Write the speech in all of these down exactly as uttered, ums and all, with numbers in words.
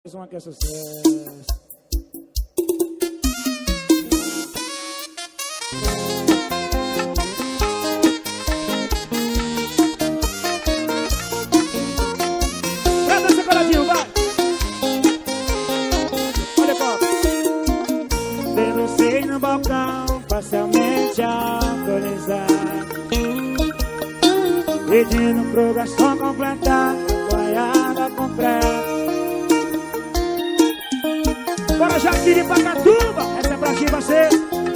Mais uma que é sucesso. Canta essa coladinho, vai! Olha, copo. Debrucei no balcão, parcialmente alcoolizado, pedindo pro garçom completar a boiada completa. Bora, Jaquiri, Pacatuba, essa é pra ti, você.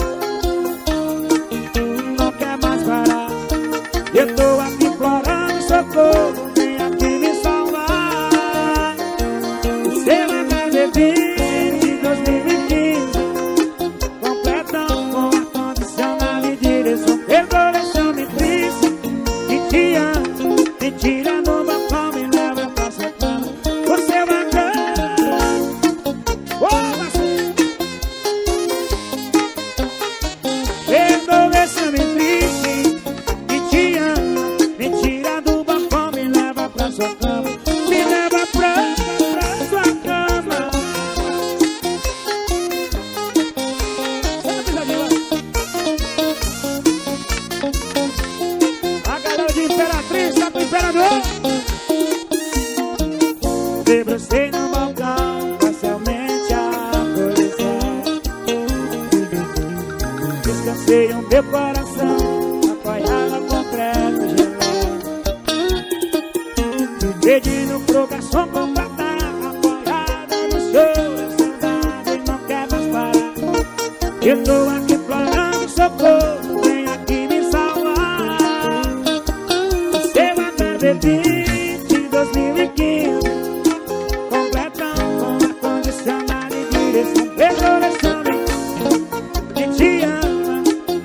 Não quer mais parar, eu tô aqui implorando socorro, vem aqui me salvar. Seu H D vinte de dois mil e quinze completam com ar-condicionado e direção. Evolução me triste, me tira, me tira no balcão, me leva pra sua cama. Você é bacana. Debrucei no balcão, parcialmente alcoolizado, descansei o meu coração, apoiado concreto gelado, pedindo pro garçom completar, apoiado no show, saudade não quer mais parar. Eu tô aqui implorando socorro, vem aqui me salvar. Seu H D vinte de dois mil e quinze que te ama.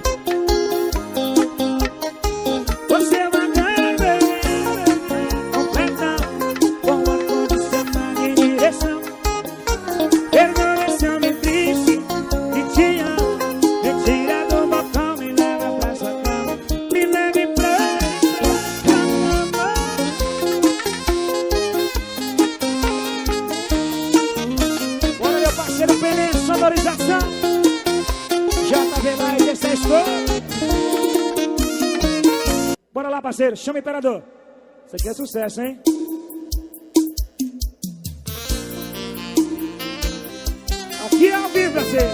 Você vai ganhar, completa com ar-condicionado em direção. Permaneceu me triste, que te ama. Me tira do balcão, me leva pra sua cama, me leve pra cama. Bora, meu parceiro Pelé, sonorização. J V mais essa escolha. Bora lá, parceiro, chama o Imperador. Isso aqui é sucesso, hein? Aqui é ao vivo, parceiro.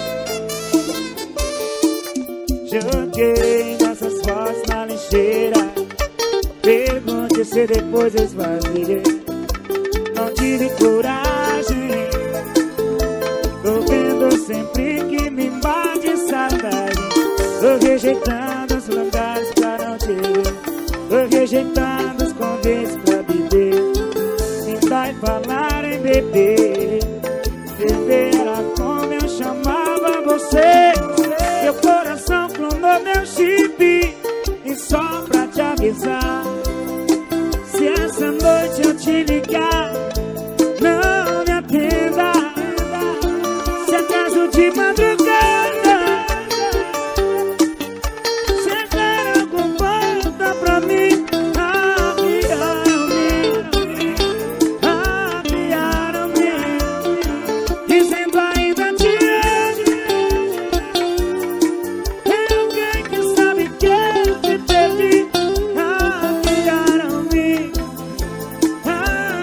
Joguei nossas fotos na lixeira, pergunte se depois esvaziei. Não tive coragem, tô vendo sempre que me bate saudade. Tô rejeitando os lugares pra não te ver, tô rejeitando os convites pra beber. Me vai falar em beber, beber era como eu chamava você. Meu coração clonou meu chip, e só pra te avisar, se essa noite eu te ligar, não me atenda. Se acaso de madrugada chegar algum volta pra mim, aviaram-me, aviaram-me, dizendo ainda te amo. Tem alguém que sabe que eu te perdi. Aviaram-me,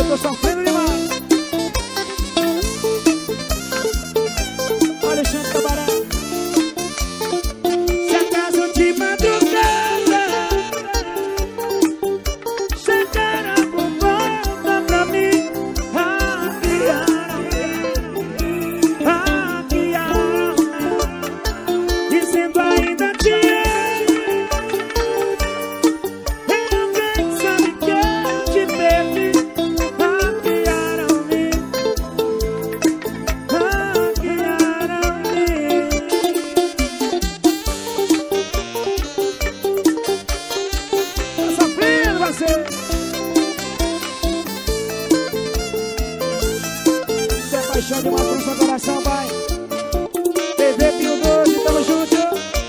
tô sofrendo demais. Olha o Xande Cabaré. Se acaso de madrugada chegaram com volta pra mim, hackearam, dizendo ainda te amo. Ninguém sabe que eu te perdi. Hackearam-me, hackearam-me. Tá sofrendo, você? Isso é paixão de uma pro seu coração, pai. T V Pio doze, tamo junto.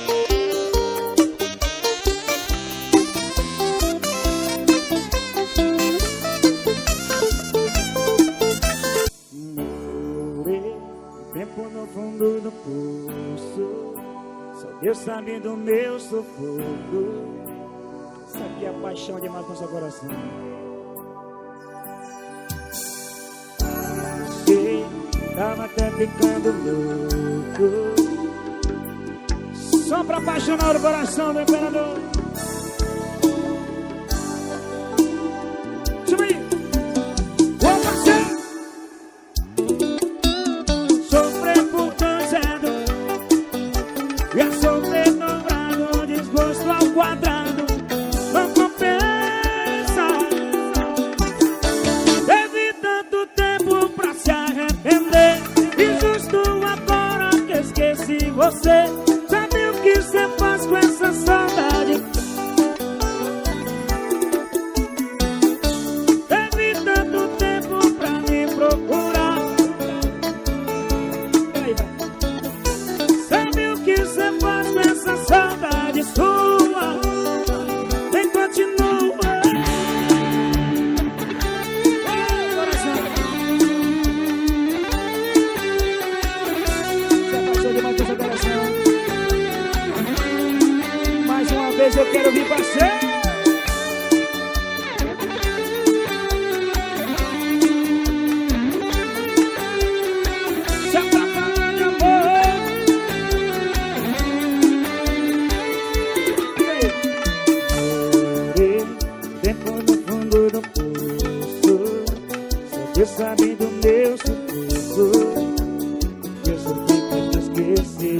Morei tempo no fundo do poço, só Deus sabe do meu sufoco. Isso aqui é paixão demais com seu coração. Sei, tava até ficando louco, só pra apaixonar o coração do imperador. Chama aí. Ô parceiro, sofrer por cansado e a sofrer dobrado, desgosto ao quadrado, não compensa. Teve tanto tempo pra se arrepender, e justo agora que esqueci você. Sabe o que você faz com essa saudade? Teve tanto tempo pra me procurar. Aí vai. Sabe o que você faz com essa saudade sua? Nem continua. Ai, coração. Você apaixonou demais com seu coração. Mais uma vez eu quero vir parceiro. Se é pra falar de amor. E aí? Morei tempo no fundo do poço, só Deus sabe do meu sufoco. Eu só fico te esqueci.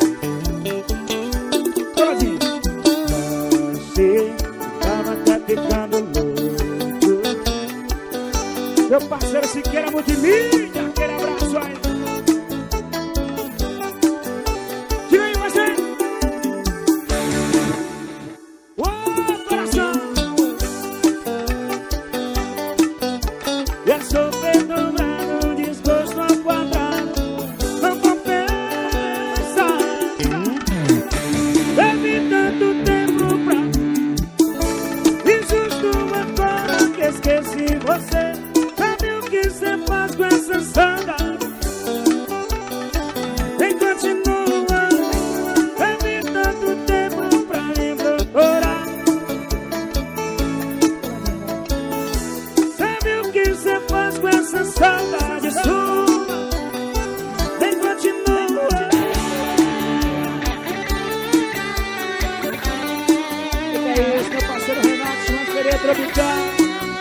Todinho. Você tava até ficando louco. Meu parceiro Siqueira Multimídia, aquele abraço aí. Tira aí você. Ô coração. Eu sofrer dobrado, desgosto ao quadrado, não compensa. Teve tanto tempo pra, e justo agora que esqueci você. Sabe o que você faz com essa saudade? Nem continua. Teve tanto tempo pra me procurar. Sabe o que você faz com essa saudade sua? Nem continua. O que é isso, meu parceiro Renato, João Ferreira Tropical.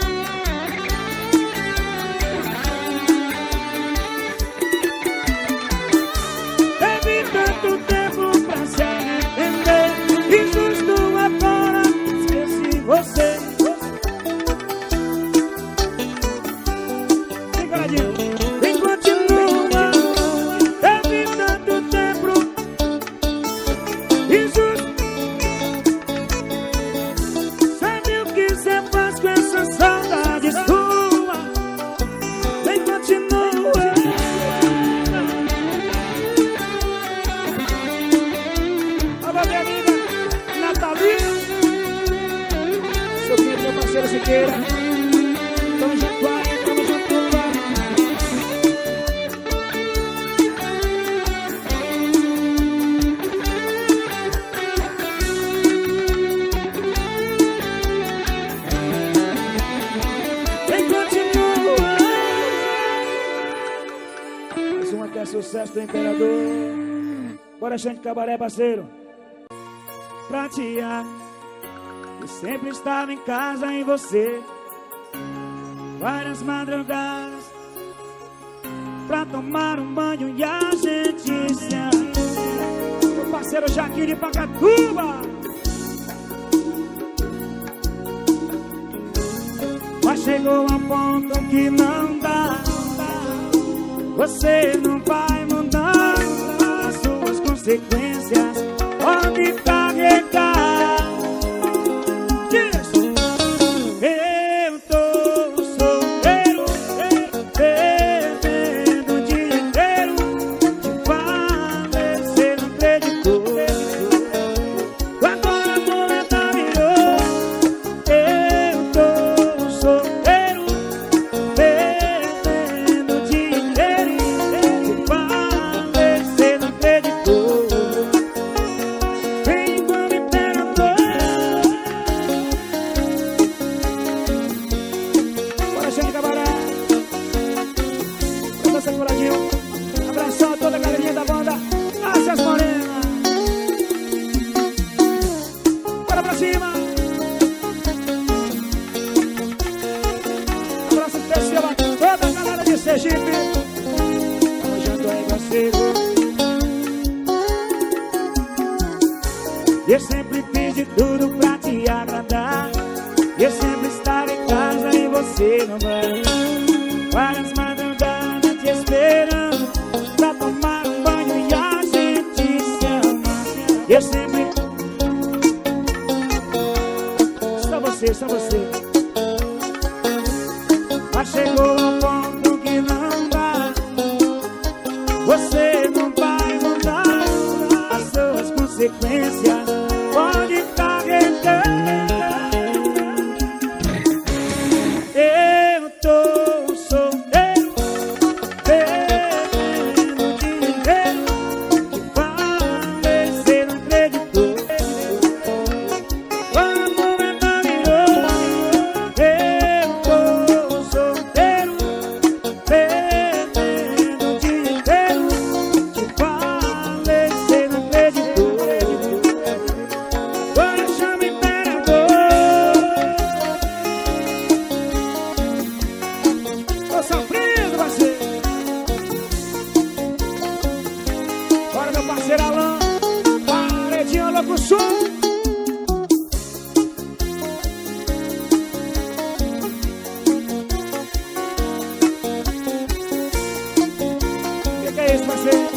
Teve tanto tempo pra se arrepender, e justo agora esqueci você. Vem, coladinho. Vem, continua. Teve tanto tempo, e justo. Sabe o que você faz com essa saudade sua? Vem, continua. Alô, minha amiga Natalia, seu filho, meu parceiro Siqueira. Tamo junto, vai, tamo junto, vai. sucesso do Imperador. Bora, Xande Cabaré, parceiro. Pra tia, eu sempre estava em casa em você. Várias madrugadas pra tomar um banho e a gente se amou. Meu parceiro Jaquim de Pacatuba. Mas chegou a ponto que não dá. Você não vai mudar as suas consequências. Pode carregar. Diz. Eu tô solteiro, bebendo o dia inteiro. Te falei, você não acreditou. Agora a muleta virou. Eu tô solteiro, bebendo o dia inteiro. Te falei, você não acreditou. Vem com o Imperador. Bora, Xande Cabaré. Pra você, Muradinho. Abração a toda a galerinha da banda Ásias Morena. Bora pra cima. Abraço especial a toda a galera de Sergipe. Tamo junto aí, parceiro. Eu sempre fiz de tudo pra te agradar. Eu sempre estava em casa e você não vai. Várias madrugadas te esperando pra tomar um banho e a gente se ama. Eu sempre... Só você, só você. Mas chegou um ponto que não dá. Você não vai mudar as suas consequências. Pode carregar. Eu tô solteiro, bebendo o dia inteiro. Te falei, você não acreditou. Quando a muleta virou. Eu tô solteiro, bebendo o dia inteiro. Te falei, você não acreditou. Agora chama o Imperador. Tô sofrendo, parceiro. Bora, meu parceiro Alan. Paredinha louco som. Que que é isso, parceiro?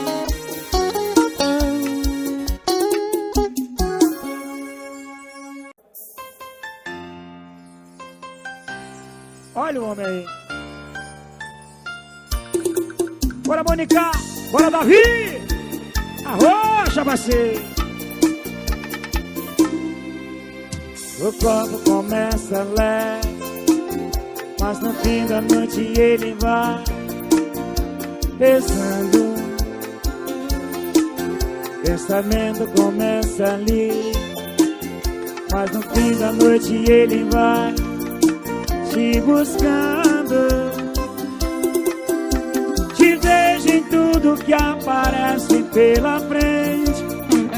Olha o homem aí. Bora, Mônica. Bora, Davi. Arrocha, parceiro. O copo começa leve, mas no fim da noite ele vai pesando. Pensamento começa ali, mas no fim da noite ele vai te buscando. Te vejo em tudo que aparece pela frente.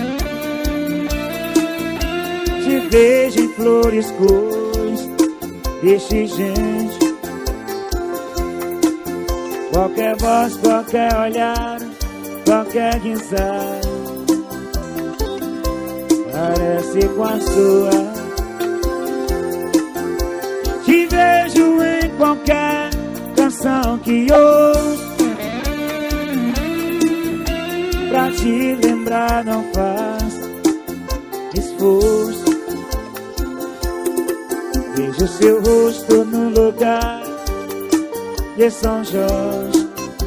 Te vejo em flores, cores, peixe, gente. Qualquer voz, qualquer olhar, qualquer guinçar parece com a sua. Te vejo em qualquer canção que ouço. Pra te lembrar não faz esforço. Vejo seu rosto no lugar de São Jorge,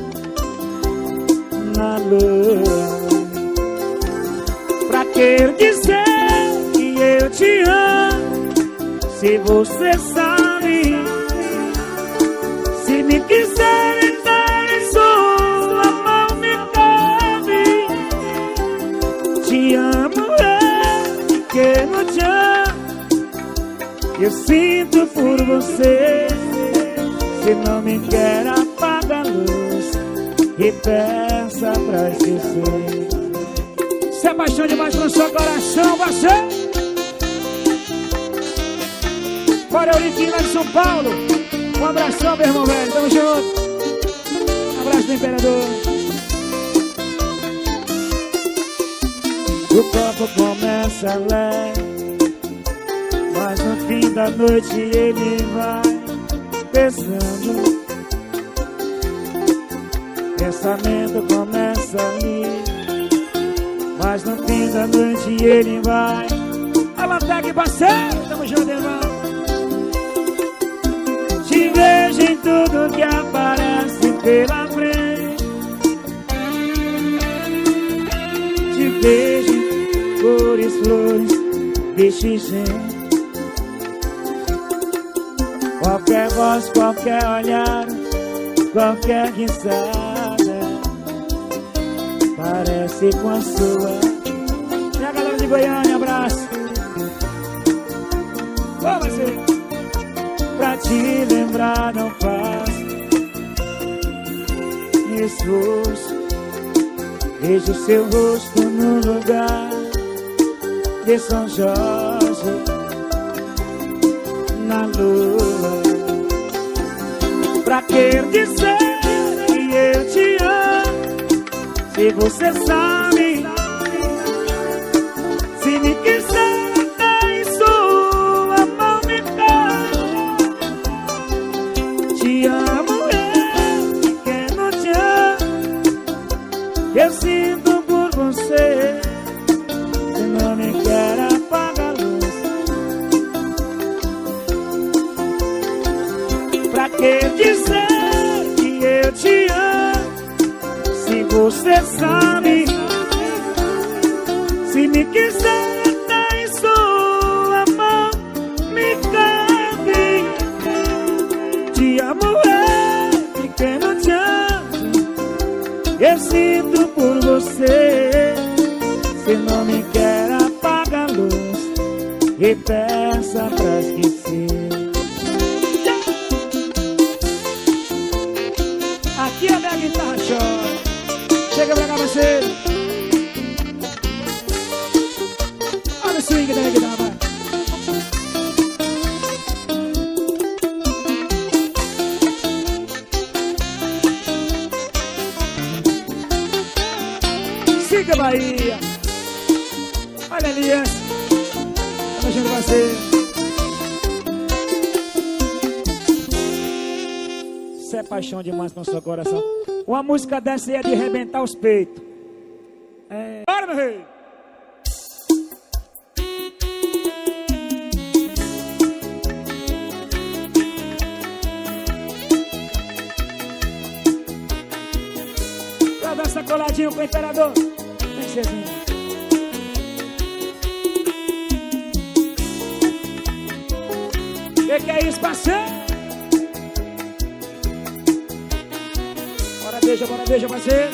na lua. Pra que dizer que eu te amo, se você sabe? Se me quiser entrar em sua mão me cabe. Te amo, é que não te amo. Eu sinto por você. Se não me quer, apaga a luz e pega. peça pra esquecer. Se é paixão demais pro seu coração, você. Bora, Euriquinho, lá de São Paulo. Um abração, meu irmão velho, tamo junto. Um abraço do Imperador. O copo começa leve, mas no fim da noite ele vai pesando. Pensamento começa ali, mas no fim da noite ele vai. Alantec, parceiro, tamo junto, irmão. Te vejo em tudo que aparece pela frente. Te vejo em cores, flores, bicho, gente. Qualquer voz, qualquer olhar, qualquer risada parece com a sua. E a galera de Goiânia, abraço. Vamos ser. Pra te lembrar não faço esforço. Vejo seu rosto no lugar de São Jorge, na lua. Pra que dizer que eu te amo, se você sabe, se me quiser até em sua mão me dá. Te amo eu, pequeno te amo, eu sinto por você, se não me quer apaga a luz. Pra que dizer que eu te amo, se você sabe, se me quiser até em sua mão me cabe. Te amo eu, pequeno te amo, eu sinto por você, se não me quer apaga a luz e peça pra esquecer. Aqui a minha guitarra chora. Chega pra cá, você. Olha o swing da minha guitarra, vai. Siga Bahia. Olha ali, essa. Tá mexendo com você. Isso é paixão demais no seu coração. Uma música dessa aí é de arrebentar os peitos. É... Bora, meu rei! Pra dançar coladinho com o Imperador. Tem que ser assim. Que que é isso, parceiro? Bora, bora, beija, parceiro.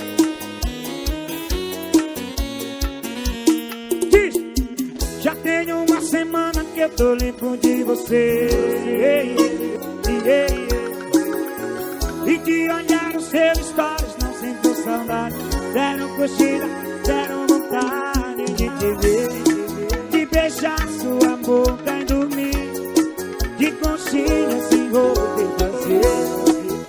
Diz. Já tenho uma semana que eu tô limpo de você, e de olhar os seus stories não sinto saudade. Deram curtida, deram vontade de te ver, de beijar sua boca e dormir, de conchinha se envolver em você.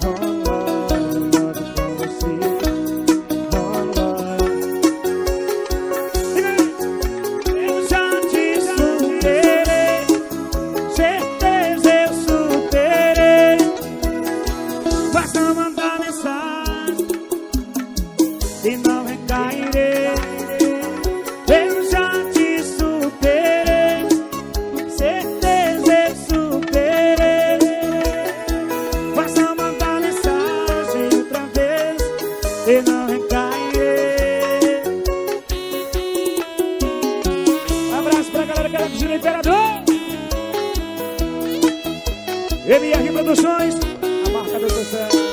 M R Produções, a marca do sucesso.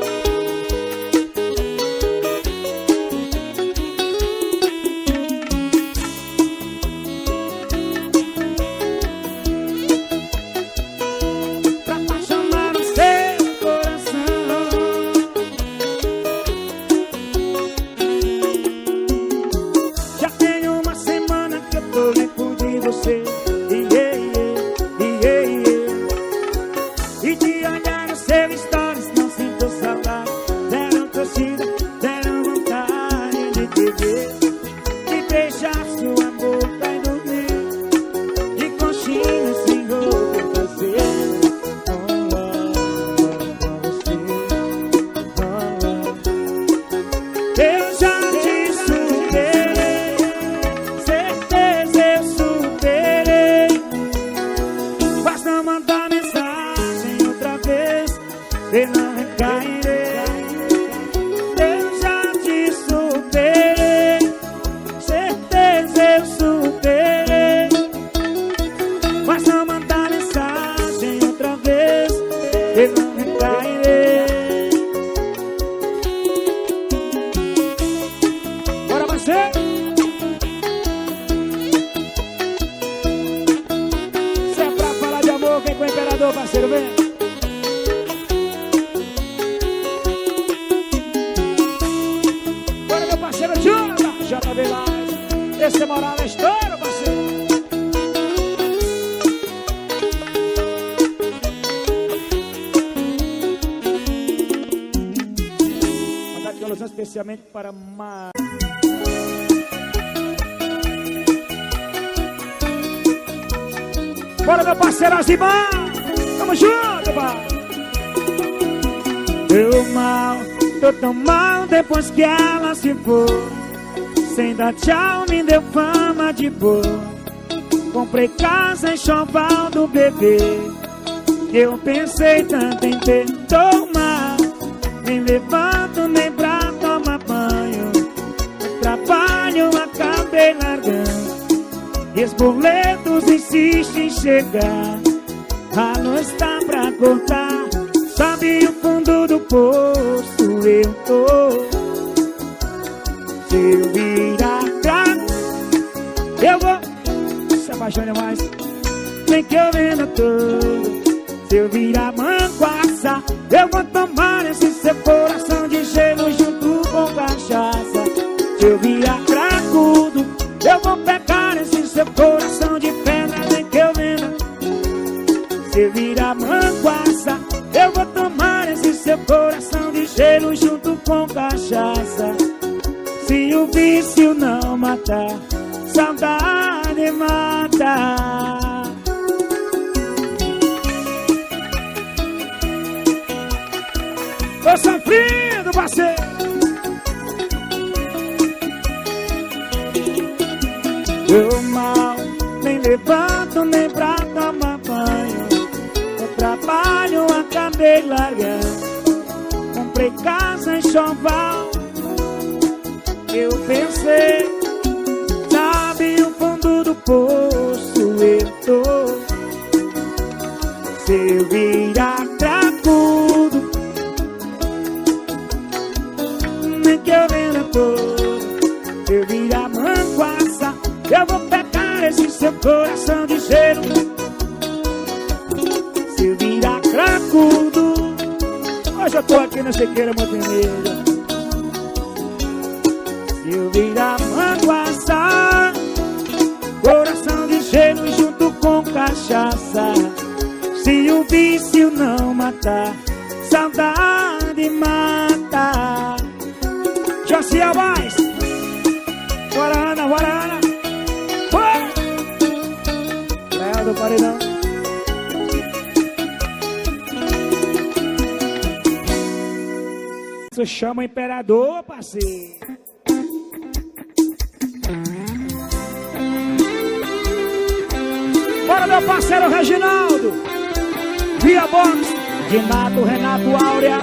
Pra apaixonar o seu coração, E de olhar no seu stories não sinto saudade. Deram torcida, deram vontade de te ver, de beijar sua boca e dormir, de conchinha sem roupa fazer. Eu já te superei, certeza eu superei. Basta mandar mensagem outra vez, eu não recairei. Eu já te superei, certeza eu superei. Basta mandar mensagem outra vez, eu não recairei. Se é pra falar de amor, quem com o imperador, parceiro, vem. Bora, meu parceiro Jonathan, J B Live. Esse é moral na história, parceiro. Mandar de alusão especialmente para Mar... Bora, meu parceiro Azimar, tamo junto, pai. Tô mal, tô tão mal depois que ela se for. Sem dar tchau me deu fama de boa. Comprei casa em Choval do bebê. Eu pensei tanto em ter. Tô mal, nem levanto nem pra tomar banho. O trabalho acabei largando. E os boletos insistem em chegar. A luz tá pra cortar. Sabe o fundo do poço eu tô. Se eu virar crack, eu vou. Se apaixone mais, nem que eu venda tudo. Se eu virar manguaça, eu vou tomar esse seu coração de gelo junto com cachaça. Se eu virar cracudo, eu vou pegar esse seu coração de pedra, nem que eu venda. Se eu virar manguaça, eu vou tomar esse seu coração de gelo junto com cachaça. Se o vício não matar, saudade mata. Tô sofrendo, parceiro. Eu mal, nem levanto nem pra tomar banho. No trabalho acabei largando. Comprei casa em Choval. Eu pensei, sabe o fundo do poço eu tô. Se eu virar cracudo, nem que eu venda todo. Se eu virar manguaça, eu vou pegar esse seu coração de gelo. Se eu virar cracudo, hoje eu tô aqui na Sequeira Montenegro. Se eu virar manguaça, coração de gelo junto com cachaça. Se o vício não matar, saudade mata. Josiel mais, Guarana, Guarana, bora! Léo do Paredão. Isso chama o imperador, parceiro. Bora, meu parceiro Reginaldo, Via Box, Renato, Renato Áurea.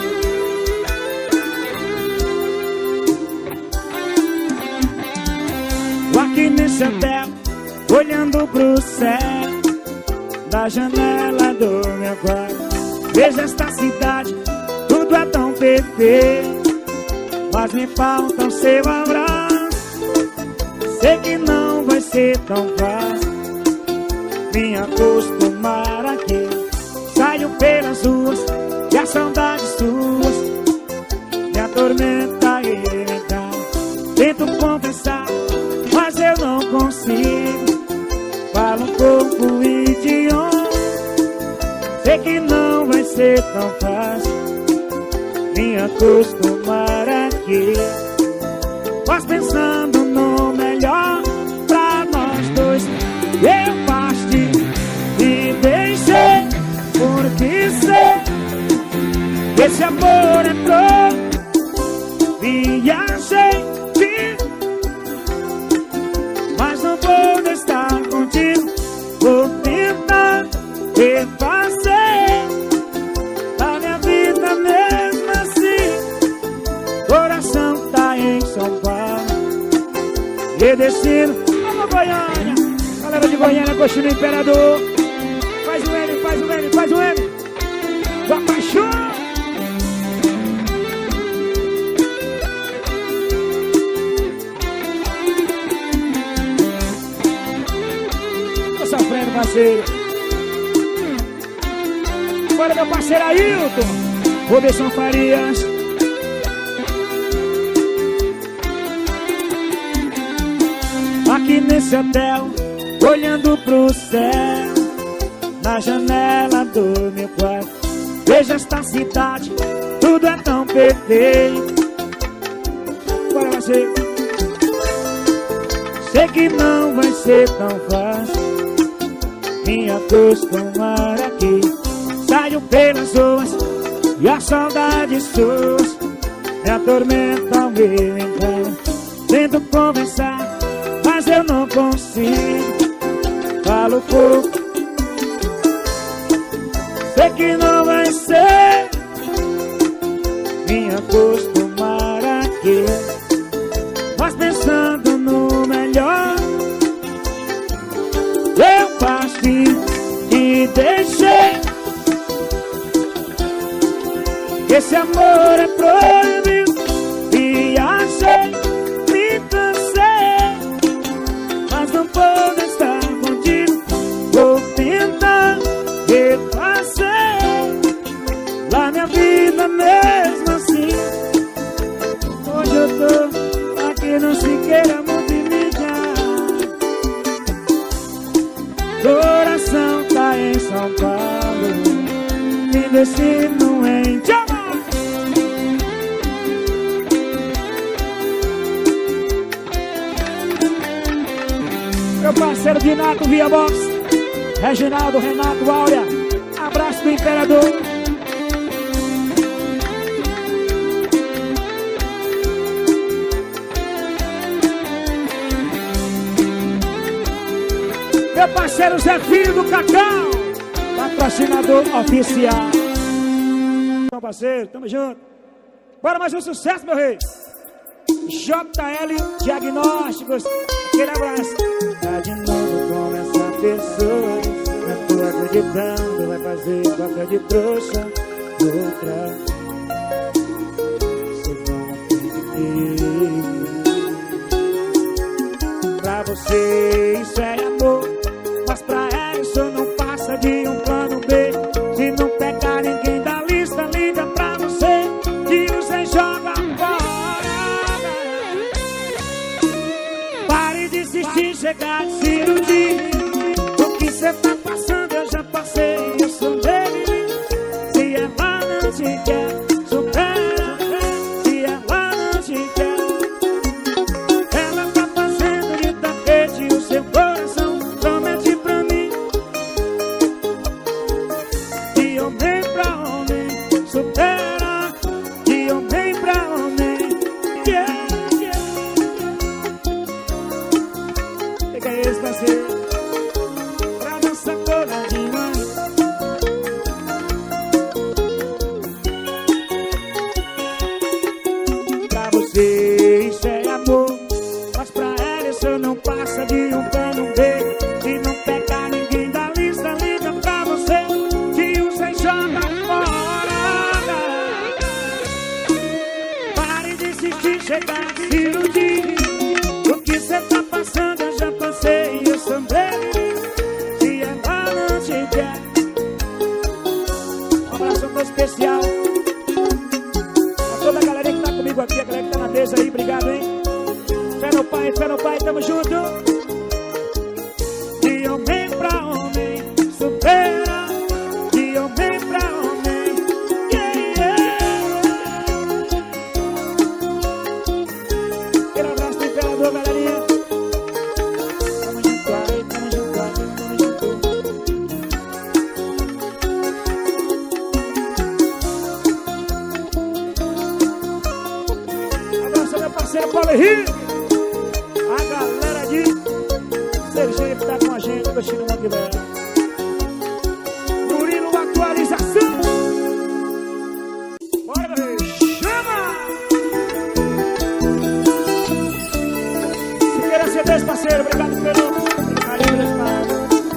Tô aqui nesse hotel, olhando pro céu da janela do meu quarto. Vejo esta cidade, tudo é tão perfeito, mas me falta o seu abraço. Sei que não vai ser tão fácil me acostumar aqui. Saio pelas ruas e as saudades suas me atormenta e me dá. Tento confessar, mas eu não consigo. Falo um pouco idioma. Sei que não vai ser ser tão fácil me acostumar aqui. Mas pensando no melhor pra nós dois, eu parti e deixei, porque sei que esse amor entrou. Viajei, mas não vou estar contigo. Vou tentar refazer a minha vida mesmo assim. Coração tá em São Paulo e destino a Goiânia. Galera de Goiânia, Coxinha Imperador. Faz o M, faz o M, faz o M. Da paixão. Sofrendo, parceiro. Bora, meu parceiro Ailton, Roberson Farias. Aqui nesse hotel, olhando pro céu, na janela do meu quarto, vejo esta cidade, tudo é tão perfeito. Bora, parceiro. Sei que não vai ser tão fácil me acostumar aqui. Saio pelas ruas e a saudade suas me atormenta ao meu engano. Tento conversar, mas eu não consigo. Falo pouco, sei que não vai ser me acostumar aqui. Mas pensando no melhor, eu parti e deixei. Esse amor é proibido. Viajei, me cansei, mas não vou estar contigo. Vou tentar refazer lá minha vida mesmo assim. Hoje eu tô aqui no Siqueira Multimídia. Coração tá em São Paulo, me destino em Tchau. Meu parceiro Dinato Via Box, Reginaldo, Renato, Áurea, abraço do Imperador. Meu parceiro Zé Filho do Cacau, patrocinador oficial. Meu parceiro, tamo junto. Bora mais um sucesso, meu rei. J L Diagnósticos, aquele abraço. Tá de novo com essa pessoa, não tô acreditando, vai fazer papel de trouxa. Outra, você não acredita. Pra você isso é amor, mas pra ela isso não passa de um plano B. Se não pegar ninguém da lista, liga pra você que você joga fora. Pare de insistir, chegar de cirurgia. O que cê tá passando eu já passei, eu sou dele. Se ela não te quer, supera. Se ela não te quer, ela tá fazendo de tapete o seu coração. Promete pra mim, de homem pra homem, supera. De homem pra homem, yeah, yeah. Pega esse parceiro pra nossa coladinha. Pra você isso é amor, mas pra ela isso não passa de um plano B. Se não pegar ninguém da lista, liga pra você que você joga fora. Pare de insistir, chegar de cirurgia. O que cê tá passando eu já passei, eu sou dele. Se ela não te quer, um abraço muito especial a toda a galera que tá comigo aqui, a galera que tá na mesa aí, obrigado, hein? Fé no pai, fé no pai, tamo junto. De homem pra homem, supera. De homem pra homem, Zé Paulo Henrique, a galera de Sergipe tá com a gente, curtindo o que vem. Murilo, atualização. Bora, meu rei, chama! Siqueira C Ds, parceiro, obrigado pelo carinho desse pai.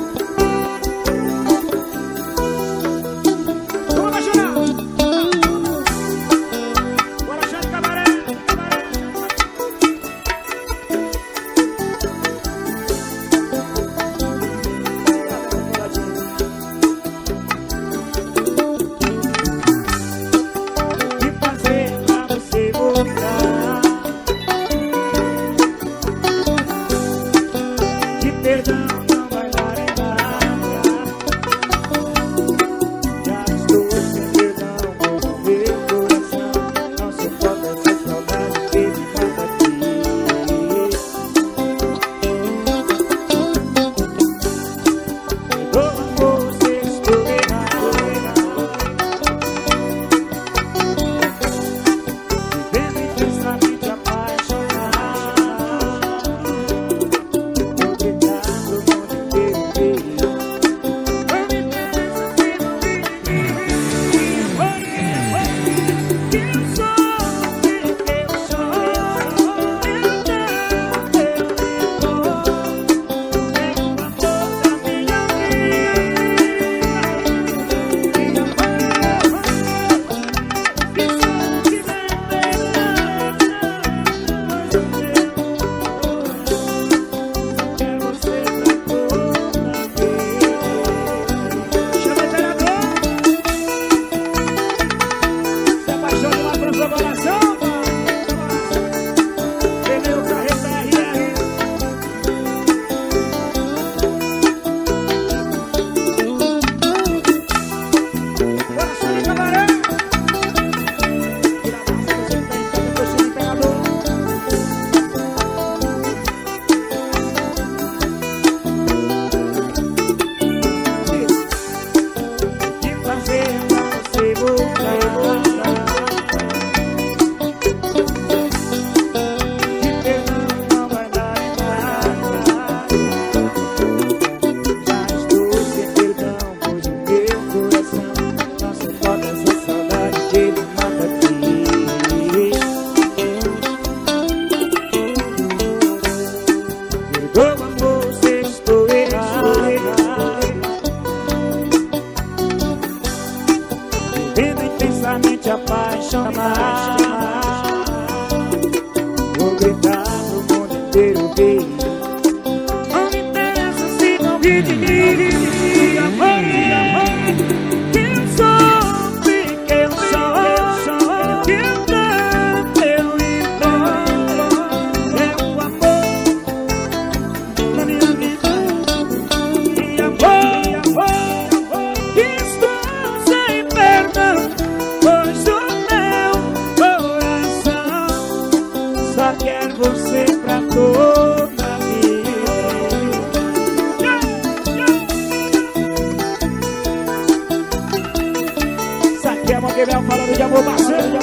Falando de amor, parceiro.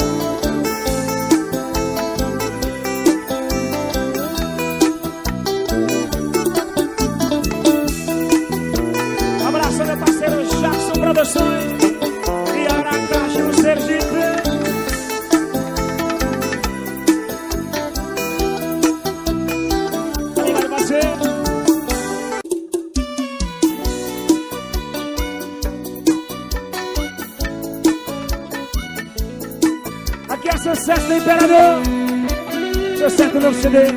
Abraço, meu parceiro Jackson Produções e Aracaju, no Sergipe. Obrigado, parceiro. Aqui é sucesso do Imperador, sucesso do novo C D.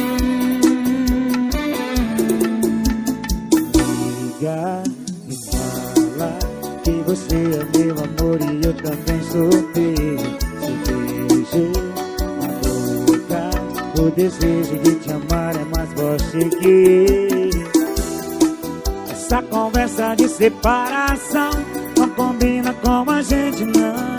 Liga e fala que você é meu amor e eu também sou teu. Se beijo na boca, o desejo de te amar é mais forte que essa conversa de separação não combina com a gente, não.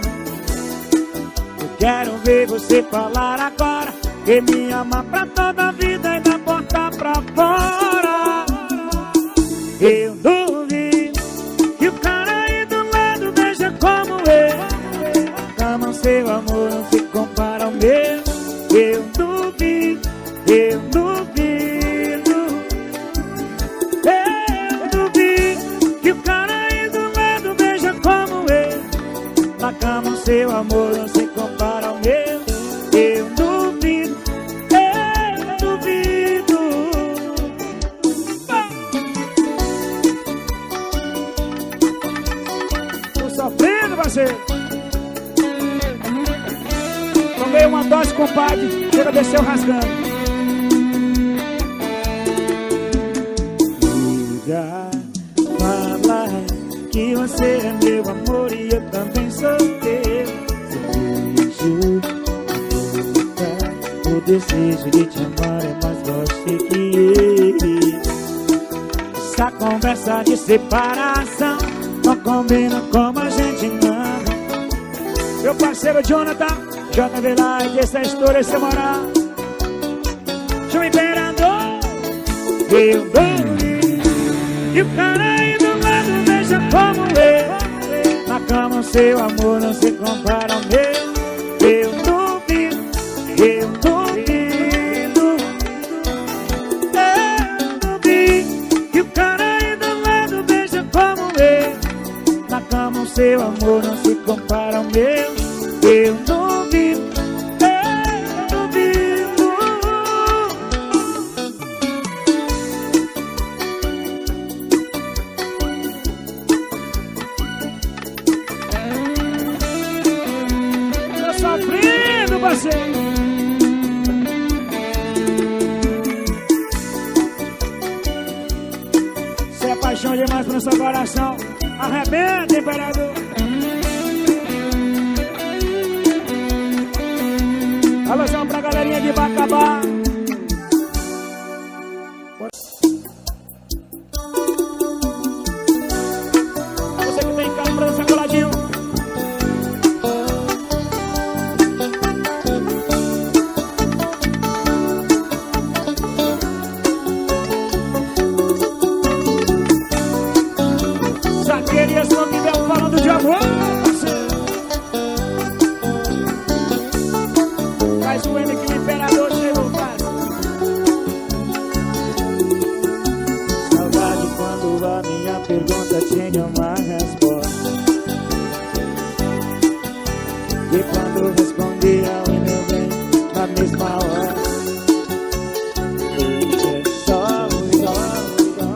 Quero ver você falar agora que me ama pra toda a vida e da porta pra fora. Eu duvido que o cara aí do lado veja como eu. Ama o seu amor, não se compara ao meu. Eu duvido Na cama o seu amor não se compara ao meu. Eu duvido, eu duvido. Tô sofrendo, parceiro. Tomei uma dose, compadre, chega desceu rasgando. Liga, fala que você é meu amor e eu também sou teu. Seu beijo, o desejo de te amar é mais forte que ele. Essa conversa de separação não combina como a gente ama. Meu parceiro Jonathan, J V Live, essa história é moral. João Imperador, eu dou. E o cara aí do lado veja como eu. Na cama o seu amor não se compara ao meu. Eu duvido, eu duvido, eu duvido. E o cara aí do lado veja como eu. Na cama o seu amor não se compara ao meu. Eu duvido, eu duvido. Tô sofrendo, parceiro. Você é paixão demais pro seu coração. Arrebenta, imperador. Alusão pra galerinha de Bacabá. Você que tem carro pra dançar coladinho. Saqueirias não me deu falando de amor. Faz o M que o imperador chegou fácil. Saudade quando a minha pergunta tinha uma resposta. E quando respondia o meu bem na mesma hora. Hoje é só o igual.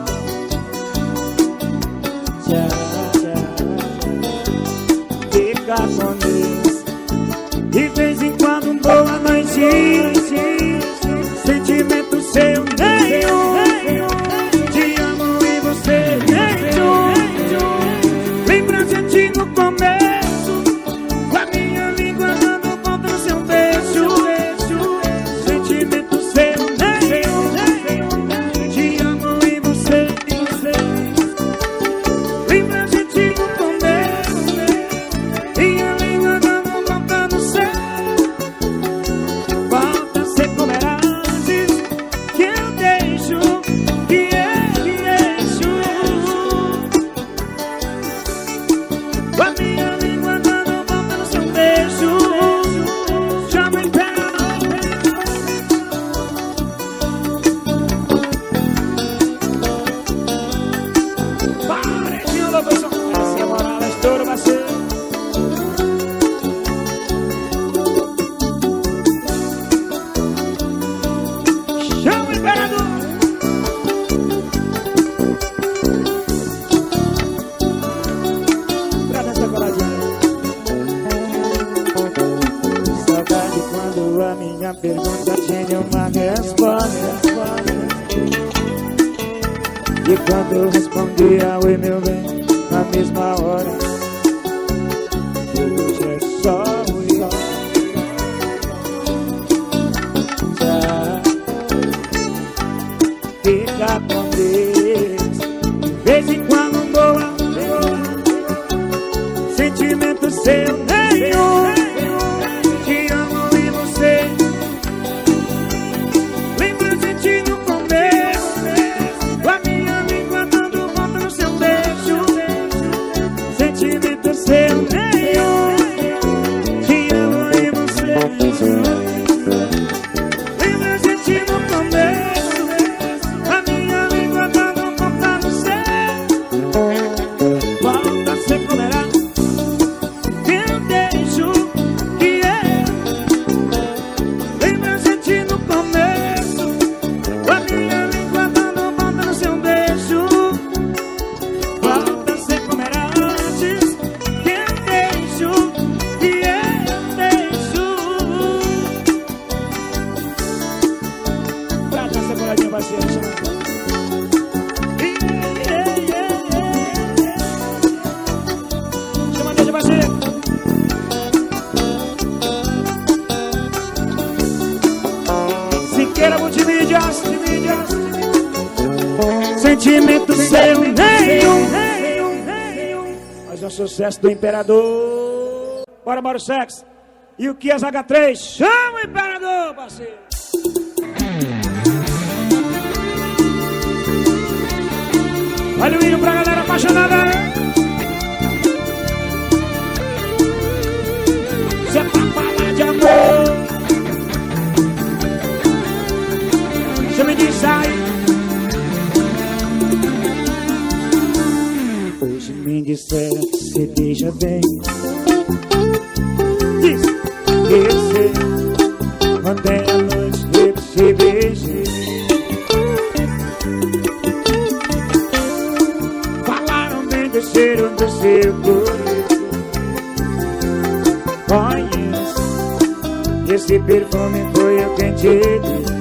Tchau, tchau. Fica com Deus. De vez em quando um boa noite. Sentimento seu nenhum. Te amo e você nenhum. Lembrança de no começo. Com a minha língua dando contra o seu beijo. Sentimento seu nenhum. Te amo e você. Lembrança de no começo. E a língua dando contra o seu. Volta a ser como era antes, que eu deixo, que eu deixo. A minha língua dando volta no seu beijo. Chama o imperador. Paredinho, locução. Essa é a moral, a história vai ser. Chama o imperador. Pra dançar coladinho. Saudade quando a minha pergunta tinha uma resposta. E quando eu respondia oi meu bem na mesma hora. Hoje é só o igual. Tchau. Fica com Deus. De vez em quando boa. Sentimento seu nenhum. Te amo e você. Lembra de ti no começo. Com a minha língua dando volta no seu beijo. Sentimento sentimento seu nenhum. Mas é o sucesso do Imperador. Bora, bora o sexo. E o que é H três? Chama o Imperador, parceiro. Olha o hino pra galera apaixonada. Cê tá falando de amor. Cê me diz aí. Hoje me disseram que cê beija bem. Diz que você ontem à noite eu te beijei. Falaram bem do cheiro do seu corpo. Conheço, esse perfume foi eu quem te dei.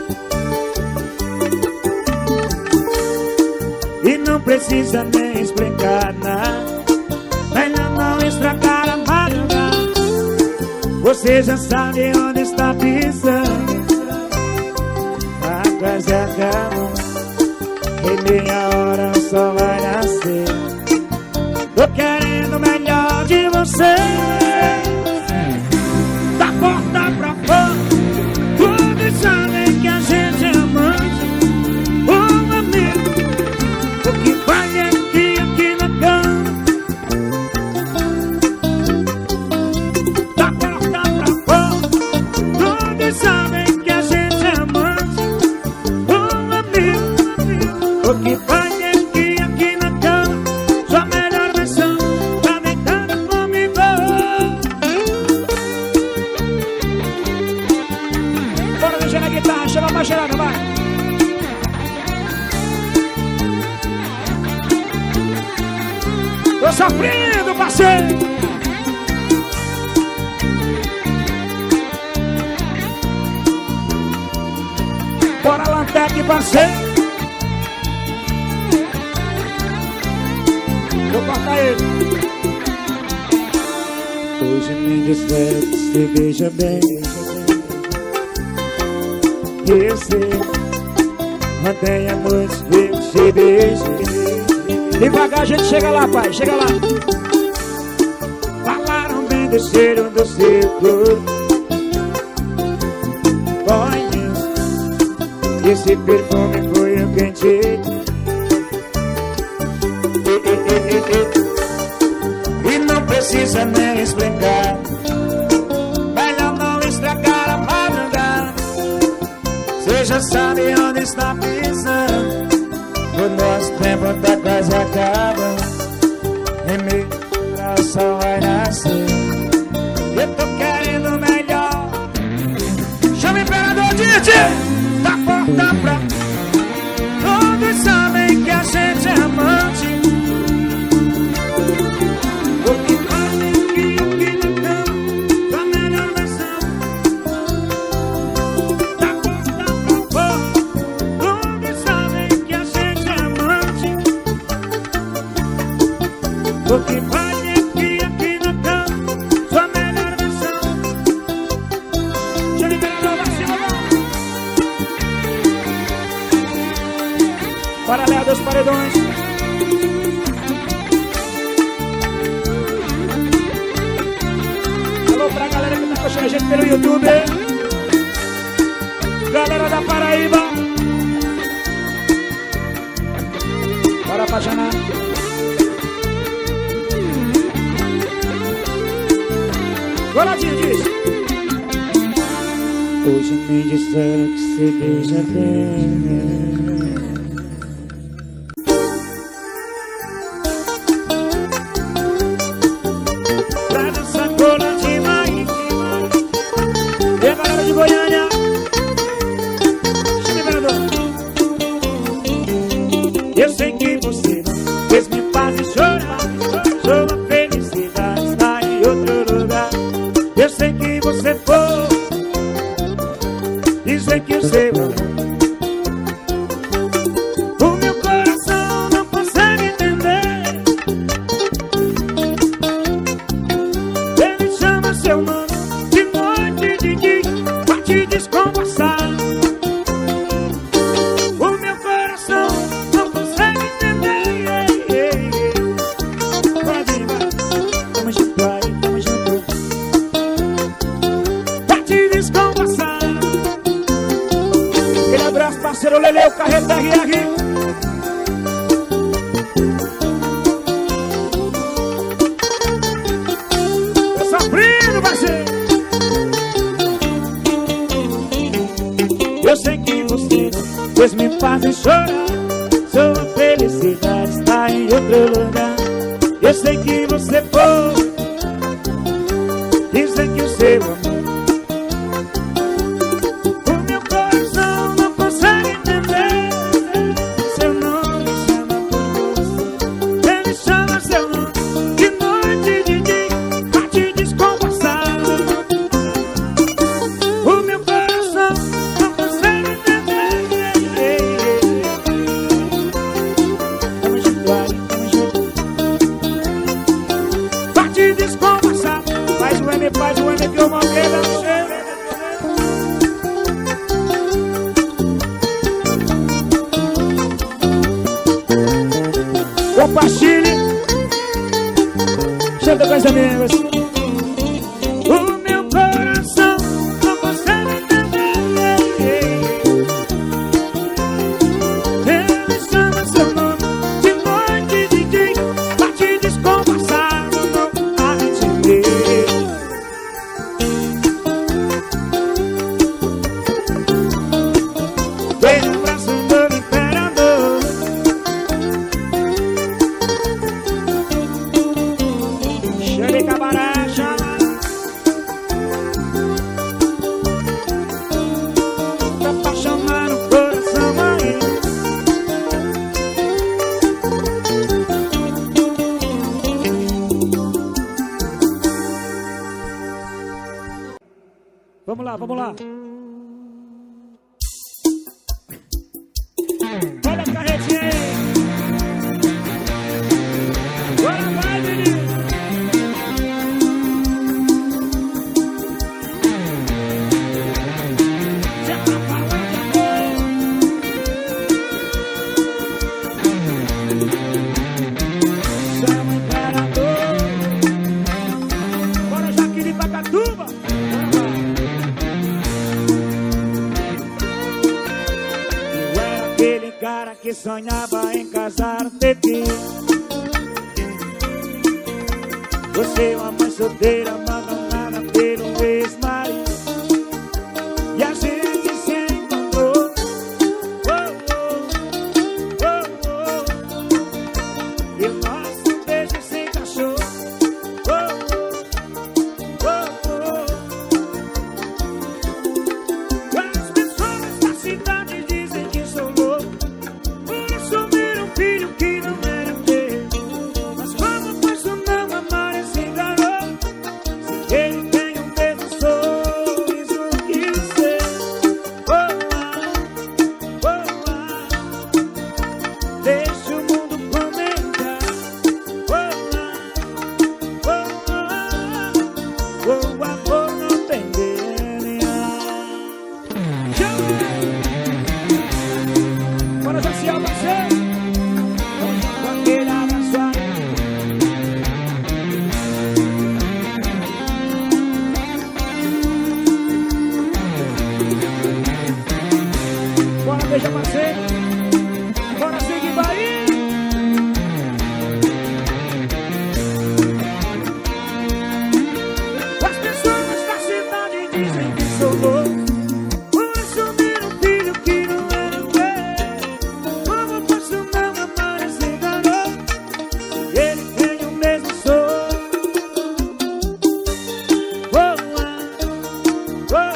E não precisa nem explicar nada. Melhor não estragar a madrugada. Você já sabe onde está pisando. Tá quase acabando. Em meia hora o sol vai nascer. Tô querendo o melhor de você. Da porta pra fora. Todos sabem que a gente é amante. Um amigo. O que vale é que aqui na cama. Da porta pra fora. Todos sabem que a gente é amante. Um amigo. O que vale é que aqui na cama. Sua melhor versão tá deitando comigo. Bora deixar na guitarra, chama a baixeirada, vai. Tô sofrendo, parceiro. Bora Lantec, parceiro. Vou cortar ele. Hoje me disseram que você beija bem. Eu sei, ontem à noite eu te beijei. Devagar a gente chega lá, pai, chega lá. Falaram bem do cheiro do seu corpo. Conheço, esse perfume foi eu quem te dei. E não precisa nem explicar. Melhor não estragar a madrugada. Você já sabe onde está pisando. O nosso tempo tá quase acabando. Em meio o sol vai nascer. Eu tô querendo o melhor. Chama o Imperador, Didi. Da porta pra todos sabem que a gente é amante. O que vale aqui, aqui na cama. Sua melhor versão. Da porta pra fora. Todos sabem que a gente é amante. O que vale aqui, aqui na cama. Sua melhor versão. Deixa eu liberar pra cima, para Léo dos Paredões. Alô pra galera que tá curtindo a gente pelo YouTube. Galera da Paraíba. Bora apaixonar. Goladinho diz. Hoje me disseram que você beija bem. Traz essa cola de mãe. E a galera de Goiânia. Chama, Imperador. Eu sei que você não fez me fazer chorar. Sua felicidade está em outro lugar. Eu sei que você foi dizer que o seu amor. O meu coração não consegue entender. Ele chama seu nome de noite e de dia pra te descompassar. O meu coração não consegue Alô, Lele, o carreta R R. Tô sofrendo, parceiro. Eu sei que você pois me fazem chorar. Sua felicidade está em outro lugar. Eu sei que você foi. Dizem que o seu amor, o meu coração não consegue entender. Seu nome chama por você, ele chama seu nome de noite e de dia, pra te descompassar. O meu coração não consegue entender. Tamo junto aí, tamo junto, pra te descompassar. Faz o M, faz o M que eu morri no cheiro. Compartilhe, chega com as amigas. O meu coração não consegue entender. Ele chama seu nome de noite e de dia, pra te descompassar. Não há de ver. Vem no braço do imperador. Chame cabaré, chama. Tá apaixonado o coração aí. Vamos lá, vamos lá. Olha a carretinha aí. Agora vai, menino. Já tá falando de amor. Chama o imperador. Bora, Jaqueline Pacatuba. Eu era aquele cara que sonhava em casar de ti. Você é uma mãe solteira abandonada pelo ex-marido. E a gente se encontrou. Oh, oh, oh, oh. E o nosso beijo se encaixou. Oh, oh, oh, oh. As pessoas da cidade dizem que sou louco por assumir um filho que não era meu. Mas como posso não amar esse garoto se ele tem o mesmo sorriso que o seu? Oh, ah, oh, ah. Deixa o mundo comentar. Oh, ah, oh, ah. O amor não tem D N A. Bora, Jaciel, parceiro. Vamos com aquele abraço aí. Bora, beija, parceiro. Bora, seguir Bahia. As pessoas da cidade dizem que sou louco por assumir um filho que não era meu. Como posso não amar esse garoto se ele tem o mesmo sorriso? Oh, ah, oh,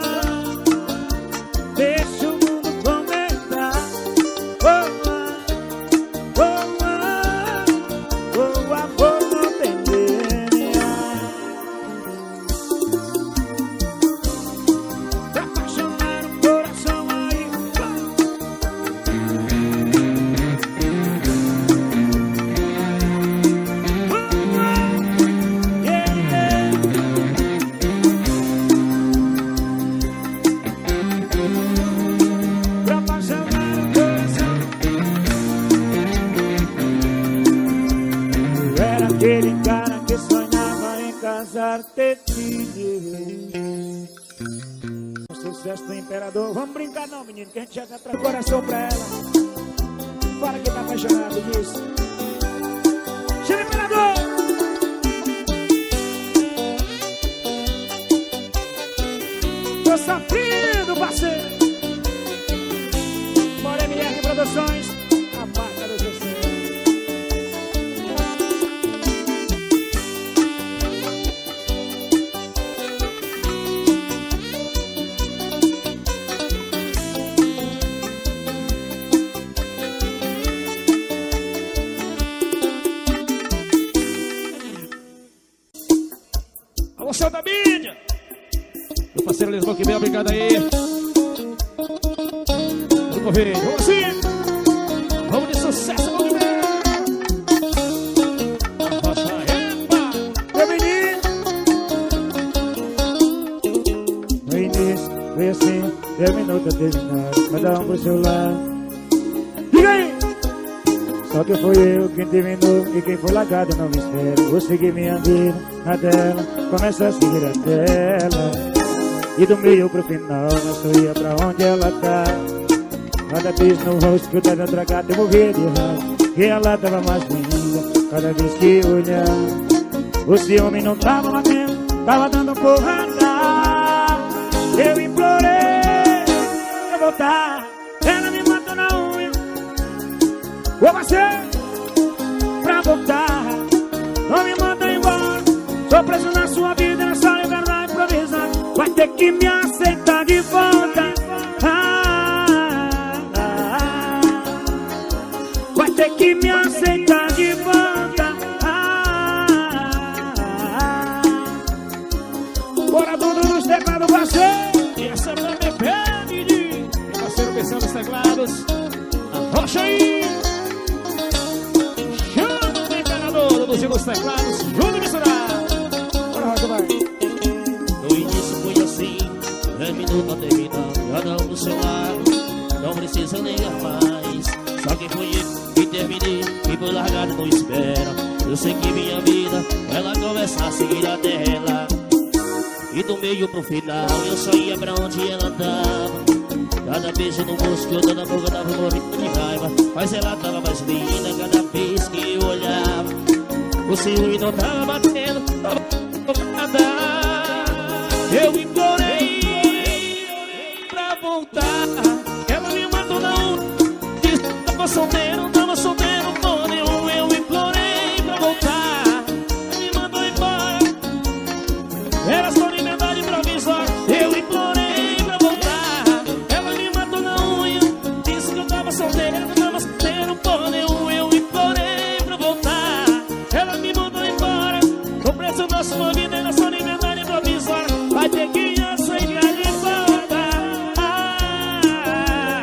ah. Deixa o mundo comentar. Oh, ah, oh, ah. O amor não tem D N A. Pra apaixonar o coração aí. Oh, ah, yeah, yeah. Pra apaixonar o coração. Eu era aquele cara que sonhava em casar, ter filho. Sucesso do Imperador. Vamos brincar não, menino, que a gente já traz coração pra ela. Fala que tá apaixonado disso. Chega, Imperador! Tô sofrendo, parceiro. Bora M R Produções, a marca do sucesso. Alô, céu da mídia! Meu parceiro Lisboa que bem, obrigado aí. Vamos ver, vamos assim. Vamos de sucesso, vamos ver. Rocha, epa! Meu menino! No início foi assim, terminou, tá terminado. Cada um pro seu lado. Diga aí! Só que foi eu quem terminou e quem foi largado não me espera. Vou seguir minha vida na dela, começa a seguir a dela. E do meio pro final, não sorria pra onde ela tá. Cada vez no rosto que eu tava outra gata, eu morria de raiva. Que ela tava mais linda, cada vez que eu olhava. O ciúme não tava batendo, tava dando porrada. Eu implorei pra voltar, ela me matou na unha. Ô parceiro, pra voltar, não me manda embora. Sou preso na sua vida, nessa liberdade improvisada. Vai ter que me aceitar de volta. Ah, ah, ah. Vai ter que me aceitar de volta. Ah, ah, ah. Bora tudo nos teclados, parceiro. E essa também pede de meu parceiro pensando nos teclados. Arrocha aí. Chama o Imperador dos nos teclados. Junto misturar. Bora, Rocha, vai. No início foi assim, terminou, tá terminando, cada um do seu lado. Não precisa negar mais. Só que foi eu que terminei, e foi largado, não espera. Eu sei que minha vida, ela começa a seguir a dela. E do meio pro final, eu só ia pra onde ela tava. Cada beijo no rosto que eu dou na boca, tava morrendo de raiva. Mas ela tava mais linda cada vez que eu olhava. O ciúme não tava batendo, tava nada. Eu implorei pra voltar. Ela me matou na unha. Disse que tava solteiro, tava solteiro, porra nenhuma. Eu implorei pra voltar. Ela me mandou embora. Era só liberdade provisória. Eu implorei pra voltar. Ela me matou na unha. Disse que eu tava solteiro, tava solteiro, porra nenhuma. Eu implorei pra voltar. Ela me mandou embora. No preço da sua vida, era só liberdade provisória. Vai ter que aceitar de volta. Ah,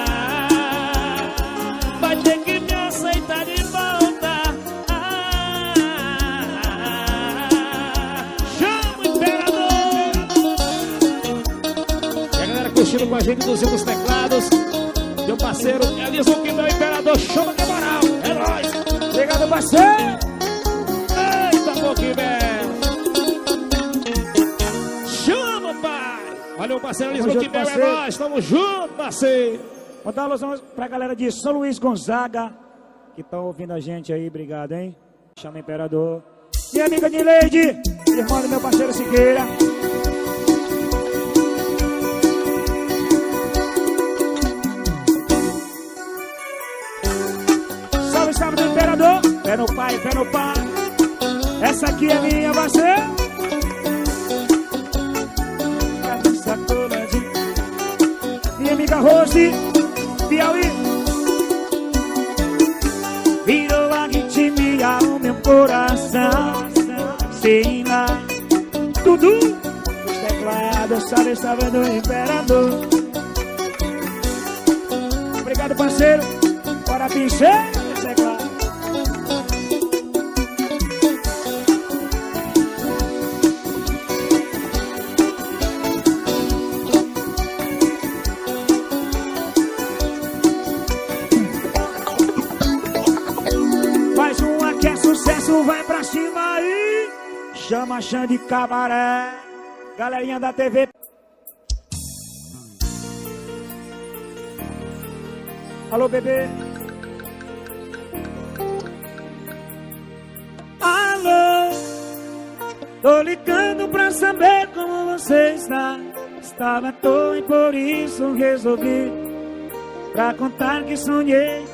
vai ter que me aceitar de volta. Ah, Chama o Imperador. E a galera curtindo com a gente dos nos teclados. Meu parceiro Elisão que meu Imperador. Chama que moral. É nóis. Obrigado, parceiro. Eita, pouquinho, velho. Chama, pai. Valeu, parceiro Elisão Tamo que junto, meu é parceiro. nóis. Tamo junto, parceiro. Vou dar uma alusão pra galera de São Luís Gonzaga, que estão ouvindo a gente aí, obrigado, hein? Chama Imperador. Minha amiga de Leide, irmã do meu parceiro Siqueira. Salve, salve do Imperador. Pé no pai, pé no pai. Essa aqui é minha, parceiro. Minha amiga Rose, Piauí. Virou a ritmia o meu coração. Sei lá, tudo. Os teclados, sabe, estava do Imperador. Obrigado, parceiro. Bora pincher esse teclado. Mais uma que é sucesso, vai pra cima aí. Chama Xande Cabaré. Galerinha da T V. Alô, bebê. Alô, tô ligando pra saber como você está. Estava à toa e por isso resolvi pra contar que sonhei.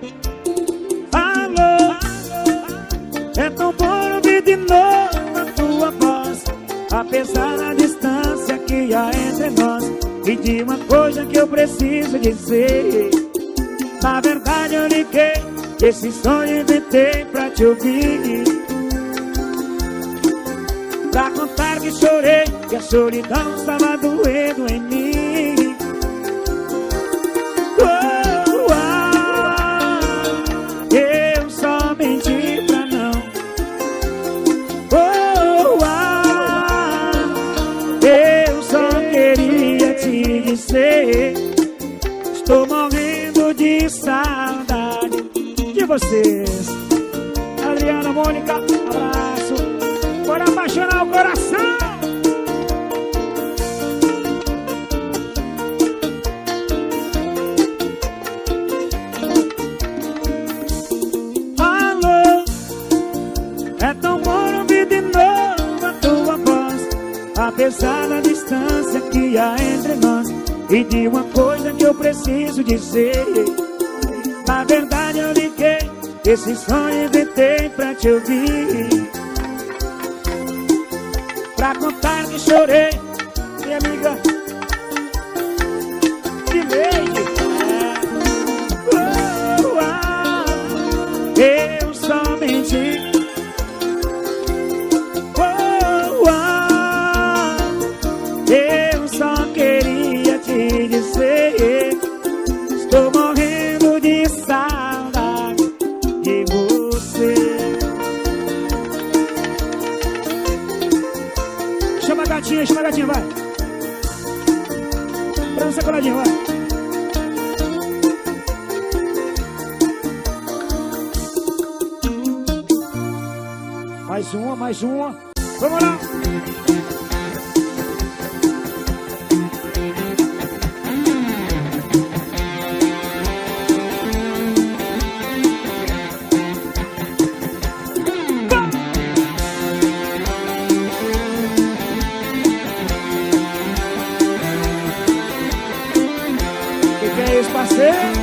Alô, é tão bom ouvir de novo a tua voz, apesar da distância que há entre nós. E de uma coisa que eu preciso dizer. Na verdade eu liguei, esse sonho inventei pra te ouvir, pra contar que chorei, que a solidão estava doendo em mim. Oh, ah, eu só menti pra não. Oh, ah, eu só queria te dizer, estou morrendo de saudade de vocês. Adriana, Mônica, abraço. Bora apaixonar o coração. Alô, é tão bom ouvir de novo a tua voz, apesar da distância que há entre nós. E de uma coisa que eu preciso dizer. Na verdade eu liguei, esse sonho inventei pra te ouvir, pra contar que chorei, minha amiga de leite. Oh, ah, eu só menti. Oh, ah, eu só queria te dizer, estou morrendo de saudade de você. Chama a gatinha, chama a gatinha, vai. Dança coladinha, vai. Mais uma, mais uma. Vamos lá. Parceiro,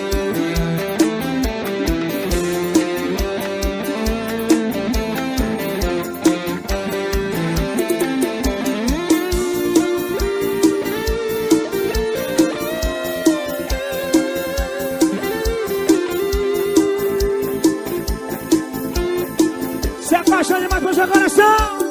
se apaixone mais por seu coração.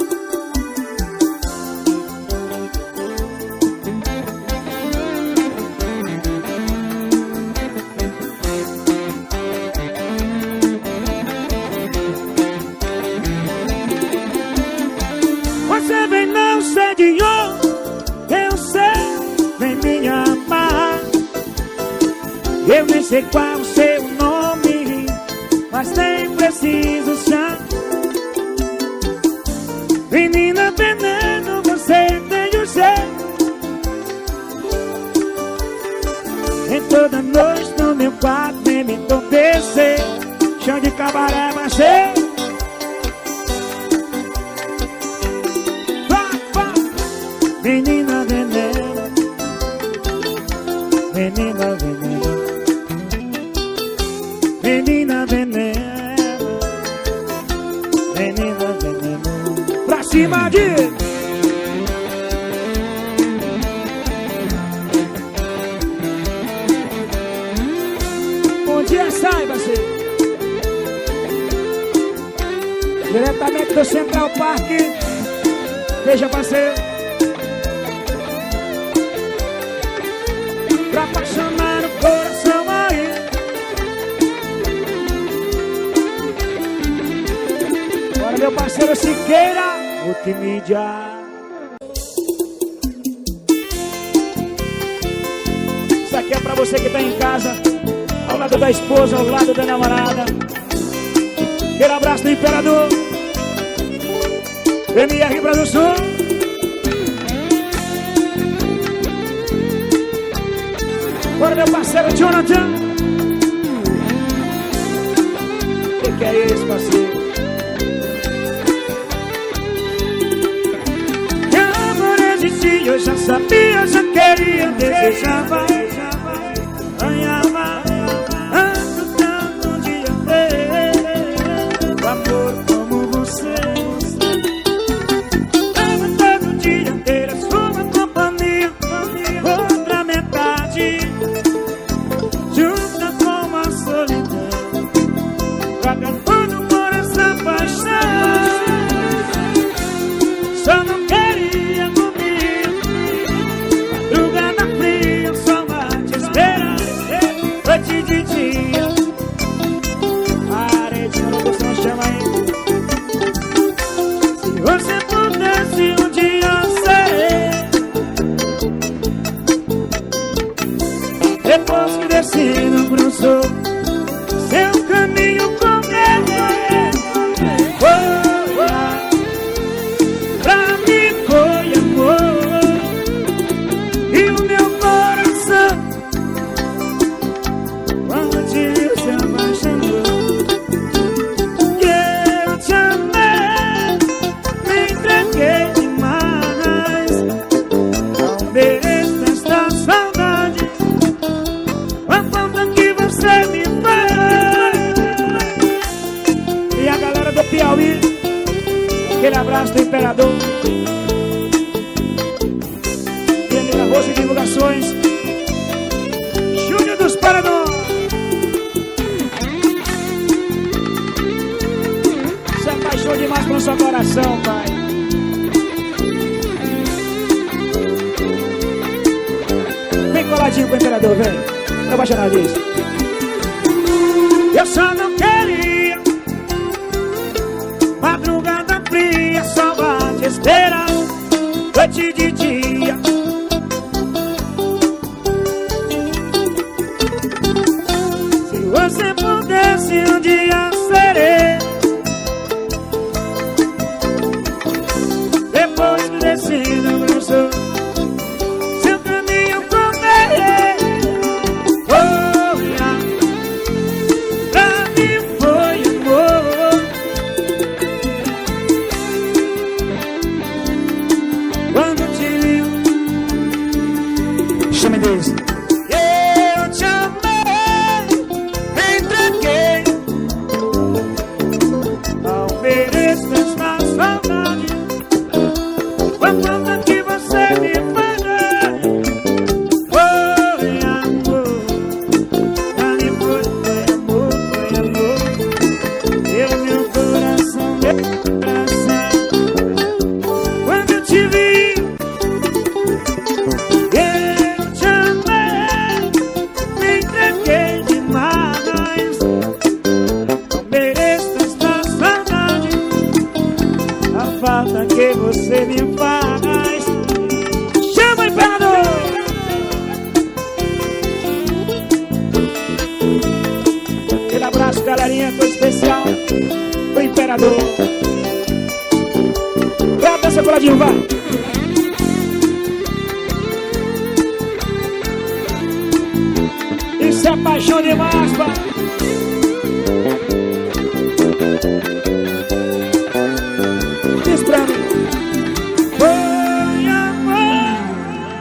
Você vem não ser de onde eu sei, vem me amar. Eu nem sei qual o seu nome, mas nem preciso chamar. Menina veneno, você tem o jeito. Em toda noite no meu quarto vem me entorpecer. Chão de cabaré, mas cheio. Menina veneno, menina veneno, menina veneno, menina veneno. Pra cima de... Bom dia, saiba você. Diretamente do Central Park. Veja, parceiro. Pra apaixonar o coração aí. Bora, meu parceiro Siqueira, multimídia. Isso aqui é pra você que tá em casa, ao lado da esposa, ao lado da namorada. Aquele abraço do Imperador M R Produção. Bora, meu parceiro Jonathan. Que que é isso, parceiro? Que amor existia, eu já sabia, já queria, desejava, sonhava, tanto, tanto um dia ter um amor como você. Amo todo dia ter a sua companhia, outra metade, junta com a solidão, vagabunda por essa paixão. Só não queria comigo, madrugada fria, só a te esperar, noite de dia. Aretinha, não gostou, chama aí. Se você pudesse um dia ser, depois que desci no cruzou seu caminho com ele, foi lá, pra mim foi amor. E o meu coração, quando te viu, se apaixonou. E eu te amei, me entreguei demais. Não mereço esta saudade, a falta que você me faz. E a galera do Piauí, aquele abraço do Imperador. E a Mira Roxa Divulgações, Júnior dos Paranó. se apaixonou demais pelo seu coração, pai. Vem coladinho com o Imperador, vem. Tô apaixonado disso. Eu só não queria madrugada fria, só a te esperar, noite de dia. Se você pudesse um dia ser eu, depois que desci no cruzou seu caminho com ele, foi lá, pra mim foi amor. Quando te vi, Chame Deus. eu te amei, me entreguei. Não mereço esta saudade, a falta que você me faz. Foi amor, pra mim foi, foi amor, foi amor. Eu, meu coração, meu coração, quando eu te vi, eu te amei, me entreguei demais. Não mereço esta saudade, a falta que você me faz. Chama, Imperador! Aquele abraço, galerinha, coisa especial do Imperador. Vai a dança coladinho, vai. E se apaixona demais, pai. Diz pra mim. Foi amor.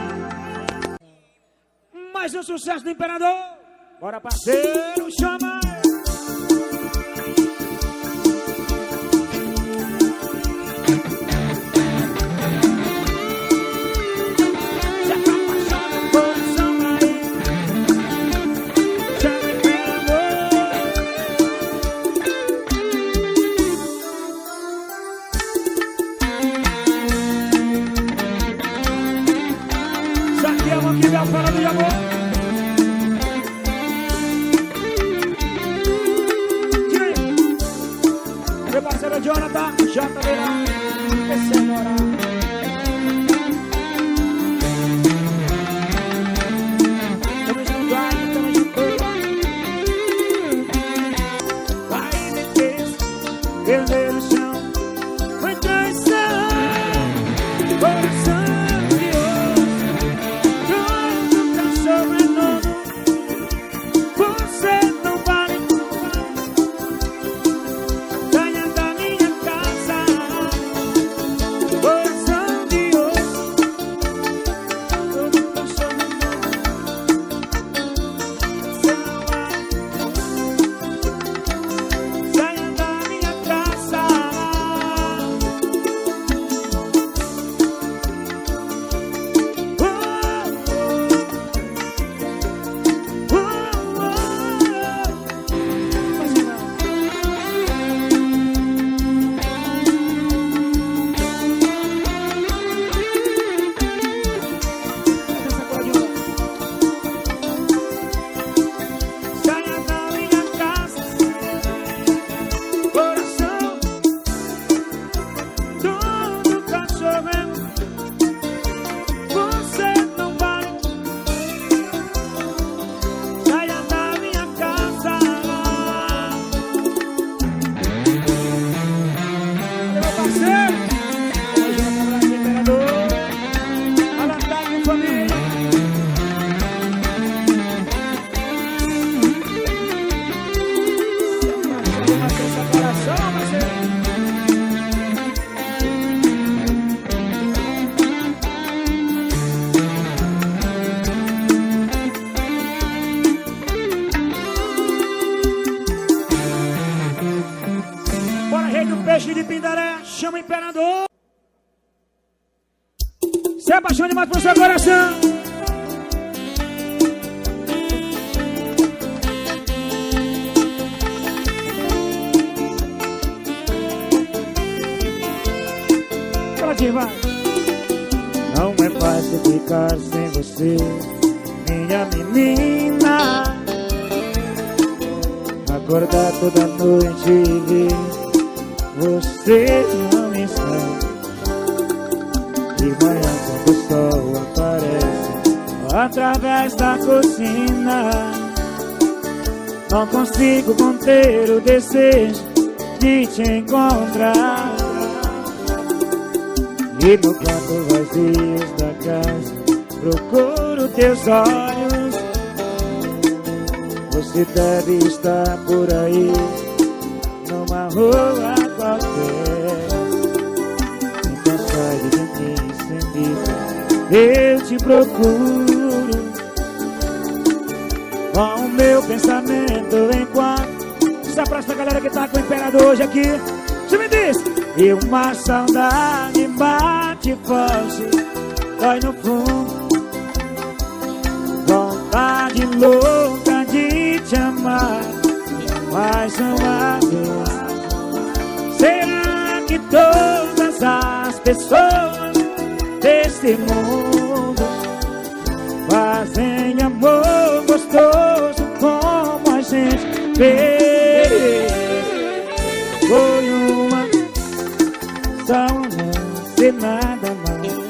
Mais um sucesso do Imperador. Bora, parceiro, chama. Se apaixona, coração aí. Chama, Imperador. Isso aqui é uma que dá fora de amor. Tira aí. Meu parceiro Jonathan, J Verão. Esse é moral. Tamo junto aí, tamo junto aí. Vai me fez perder o chão. Foi traição, coração de osso. Todo cachorro imperador. Se apaixone mais pro seu coração. Pode, vai. Não é fácil ficar sem você, minha menina. Acordar toda noite e ver você não está. De manhã quando o sol aparece através da cortina, não consigo conter o desejo de te encontrar. E no canto vazio da casa procuro teus olhos. Você deve estar por aí, numa rua qualquer. Então sai de mim sem dizer, eu te procuro com o meu pensamento enquanto. Essa próxima galera que tá com o imperador hoje aqui. Você me diz. E uma saudade bate forte, dói no fundo. Vontade louca de te amar mais uma vez. Será que todas as pessoas desse mundo fazem amor gostoso como a gente fez? Foi uma saudade sem nada mais.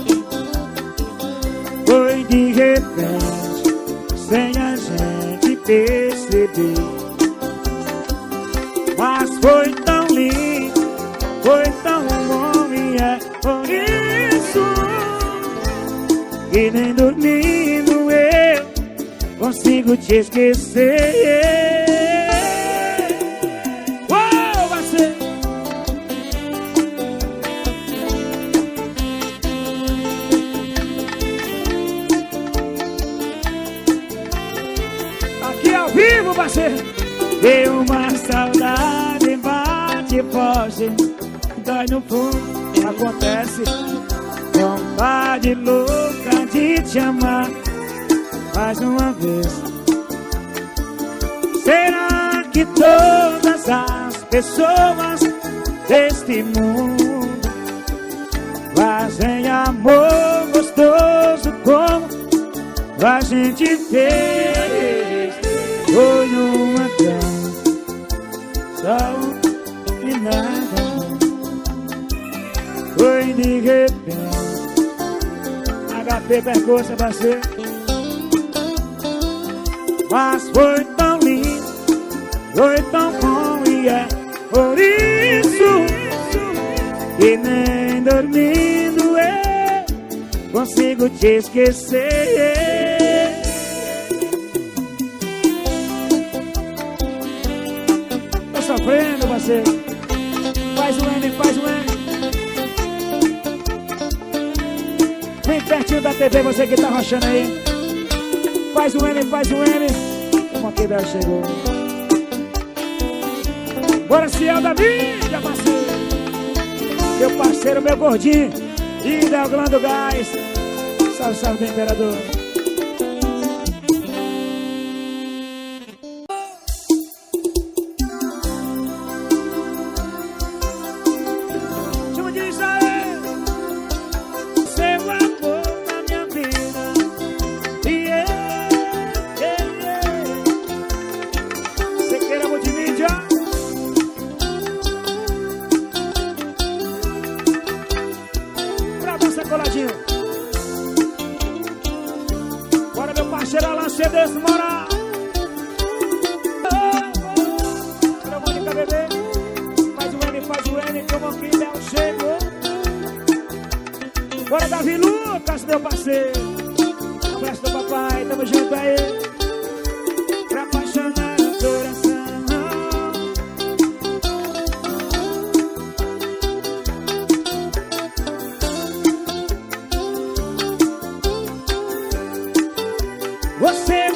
Foi de repente, sem a gente perceber. Mas foi tão lindo, foi tão bom, e é por isso que nem dormindo eu consigo te esquecer. Uou, vai ser. Aqui ao vivo, parceiro. Deu uma saudade, bate forte, dói no fundo. Acontece. Vontade louca de te amar mais uma vez. Será que todas as pessoas deste mundo fazem amor gostoso como a gente fez? Foi uma canção e nada mais. Foi de repente. H P percurso, parceiro. Mas foi tão lindo, foi tão bom, e é por isso que nem dormindo eu consigo te esquecer. Tô sofrendo, parceiro. Faz o M, faz o M. Vem pertinho da T V, você que tá rochando aí. Faz o M, faz o M. Como aqui Bel chegou. Bora, Ciel da mídia, parceiro. Meu parceiro, meu gordinho. E Delglan do Gás. Salve, salve do imperador. Chama de Israel. Seu amor na minha vida. Yeah, yeah, yeah. Você queira multimídia. Pra você, coladinho. Bora, meu parceiro Alan C D Moral. Bora, Mônica Bebê. Faz o M, faz o M, como aqui Bel chegou. Bora, Davi Lucas, meu parceiro. Um abraço do papai, tamo junto aí. Pra apaixonar o coração. Você